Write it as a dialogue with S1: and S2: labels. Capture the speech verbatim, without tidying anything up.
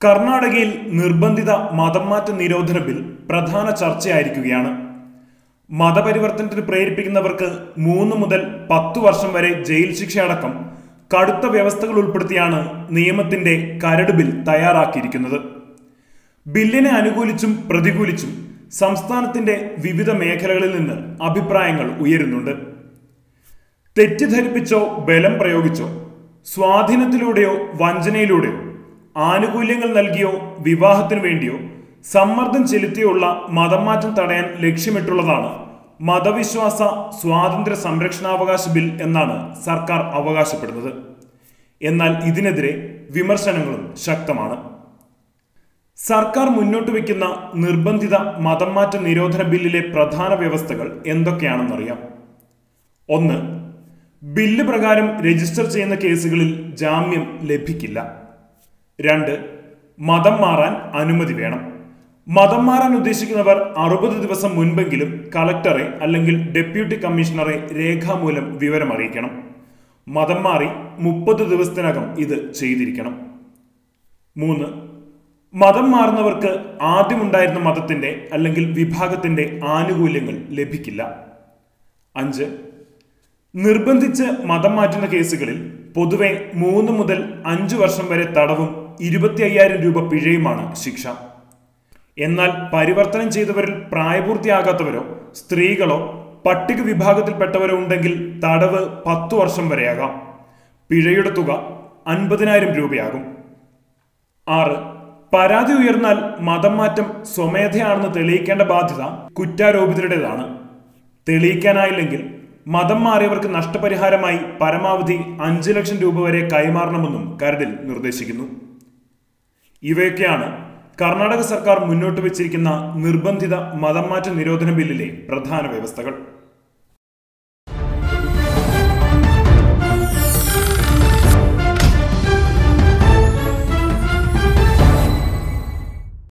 S1: കർണാടകയിൽ നിർബന്ധിത മതംമാറ്റ നിരോധന ബിൽ പ്രധാന ചർച്ചയായിരിക്കുകയാണ്. മതപരിവർത്തനത്തിന് പ്രേരിപ്പിക്കുന്നവർക്ക് മൂന്ന് മുതൽ പത്തു വർഷം വരെ ജയിൽ ശിക്ഷയടക്കം കടുത്ത വ്യവസ്ഥകൾ ഉൾപ്പെടുത്തിയാണ് നിയമത്തിന്റെ കരട് ബിൽ തയ്യാറാക്കിയിരിക്കുന്നത്. ബില്ലിനെ അനുകൂലിച്ചും പ്രതികൂലിച്ചും സംസ്ഥാനത്തിന്റെ വിവിധ മേഖലകളിൽ നിന്ന് അഭിപ്രായങ്ങൾ ഉയരുന്നുണ്ട്. തെറ്റിദ്ധരിപ്പിച്ചോ ബലം പ്രയോഗിച്ചോ സ്വാധീനത്തിലൂടെയോ വഞ്ചനയിലൂടെയോ ആനുകൂല്യങ്ങൾ നൽകിയോ വിവാഹത്തിനു വേണ്ടിയോ സമ്മർദ്ദം ചെലുത്തിയുള്ള മതം മാറ്റം തടയാൻ ലക്ഷ്യമിട്ടുള്ളതാണ് മതവിശ്വാസ സ്വാതന്ത്ര്യ സംരക്ഷണാവകാശ ബിൽ എന്നാണ് സർക്കാർ അവകാശപ്പെടുന്നത്. എന്നാൽ ഇതിനെതിരെ വിമർശനങ്ങളും ശക്തമാണ്. സർക്കാർ മുന്നോട്ട് വയ്ക്കുന്ന നിർബന്ധിത മതം മാറ്റ നിരോധന ബില്ലിലെ പ്രധാന വ്യവസ്ഥകൾ എന്തൊക്കെയാണെന്നറിയാം. ഒന്ന്, ബില്ല് പ്രകാരം രജിസ്റ്റർ ചെയ്യുന്ന കേസുകളിൽ ജാമ്യം ലഭിക്കില്ല. രണ്ട്, മതം മാറാൻ അനുമതി വേണം. മതം മാറാൻ ഉദ്ദേശിക്കുന്നവർ അറുപത് ദിവസം മുൻപെങ്കിലും കളക്ടറെ അല്ലെങ്കിൽ ഡെപ്യൂട്ടി കമ്മീഷണറെ രേഖാമൂലം വിവരം അറിയിക്കണം. മതം മാറി മുപ്പത് ദിവസത്തിനകം ഇത് ചെയ്തിരിക്കണം. മൂന്ന്, മതം മാറുന്നവർക്ക് ആദ്യമുണ്ടായിരുന്ന മതത്തിന്റെ അല്ലെങ്കിൽ വിഭാഗത്തിന്റെ ആനുകൂല്യങ്ങൾ ലഭിക്കില്ല. അഞ്ച്, നിർബന്ധിച്ച് മതം മാറ്റുന്ന കേസുകളിൽ പൊതുവെ മൂന്ന് മുതൽ അഞ്ചു വർഷം വരെ തടവും ഇരുപത്തി അയ്യായിരം രൂപ പിഴയുമാണ് ശിക്ഷ. എന്നാൽ പരിവർത്തനം ചെയ്തവരിൽ പ്രായപൂർത്തിയാകാത്തവരോ സ്ത്രീകളോ പട്ടിക വിഭാഗത്തിൽപ്പെട്ടവരോ ഉണ്ടെങ്കിൽ തടവ് പത്തു വർഷം വരെയാകാം. പിഴയുടെ തുക അൻപതിനായിരം രൂപയാകും. ആറ്, പരാതി ഉയർന്നാൽ മതം മാറ്റം സ്വമേധയാണെന്ന് തെളിയിക്കേണ്ട ബാധ്യത കുറ്റാരോപിതരുടേതാണ്. തെളിയിക്കാനായില്ലെങ്കിൽ മതം മാറിയവർക്ക് നഷ്ടപരിഹാരമായി പരമാവധി അഞ്ചു ലക്ഷം രൂപ വരെ കൈമാറണമെന്നും കരടിൽ നിർദ്ദേശിക്കുന്നു. ഇവയൊക്കെയാണ് കർണാടക സർക്കാർ മുന്നോട്ട് വെച്ചിരിക്കുന്ന നിർബന്ധിത മതം മാറ്റ നിരോധന ബില്ലിലെ പ്രധാന വ്യവസ്ഥകൾ.